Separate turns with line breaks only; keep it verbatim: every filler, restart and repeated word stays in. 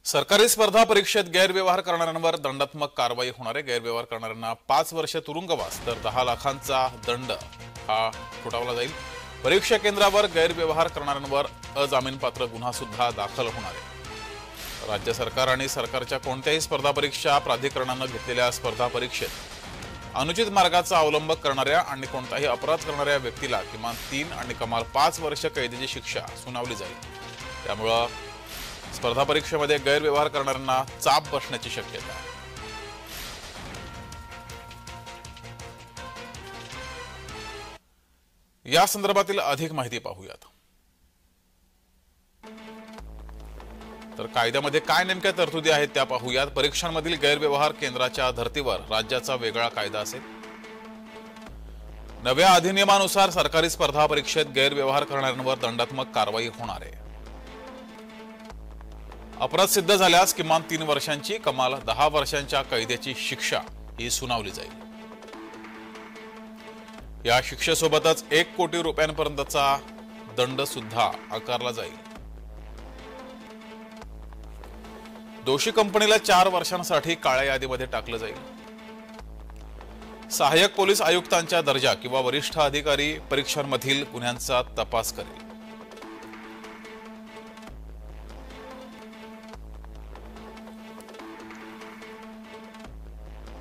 सरकारी स्पर्धा परीक्षेत गैरव्यवहार करणाऱ्यांवर दंडात्मक कारवाई होणार आहे। गैरव्यवहार करणाऱ्यांना पाच वर्ष तुरुंगवास तर दहा लाखांचा दंड हा ठोठावला जाईल। परीक्षा केंद्रावर गैरव्यवहार करणाऱ्यांवर अजामीनपात्र गुन्हा सुद्धा दाखल होणार आहे। राज्य सरकार आणि सरकारच्या कोणत्याही स्पर्धा परीक्षा प्राधिकरणाने घेतलेल्या स्पर्धा परीक्षेत अनुचित मार्गाचा अवलंब करणाऱ्या आणि कोणताही अपराध करणाऱ्या व्यक्तीला किमान तीन आणि कमाल पाच वर्ष कैदेची शिक्षा सुनावली जाईल। त्यामुळे स्पर्धा परीक्षेमध्ये गैरव्यवहार करणाऱ्यांना चाप बसण्याची शक्यता आहे। या संदर्भातील अधिक माहिती पाहूयात। तर कायद्यामध्ये काय नेमक्या तरतुदी आहेत त्या पाहूयात। परीक्षांमधील गैरव्यवहार केंद्राच्या धर्तीवर राज्याचा वेगळा कायदा असेल। नव्या अधिनियमानुसार सरकारी स्पर्धा परीक्षेत गैरव्यवहार करणाऱ्यांवर दंडात्मक कारवाई होणार आहे। अपराध सिद्ध झाल्यास किमान तीन वर्षांची कमाल दहा वर्षांच्या कैदेची शिक्षा ही सुनावली जाईल। या शिक्षेसोबतच एक कोटी रुपयांपर्यंतचा दंड सुद्धा आकारला जाईल। दोषी कंपनीला चार वर्षांसाठी काळ्या यादीमध्ये टाकलं जाईल। सहाय्यक पोलीस आयुक्तांच्या दर्जा किंवा वरिष्ठ अधिकारी परीक्षांमधील गुन्ह्यांचा तपास करेल।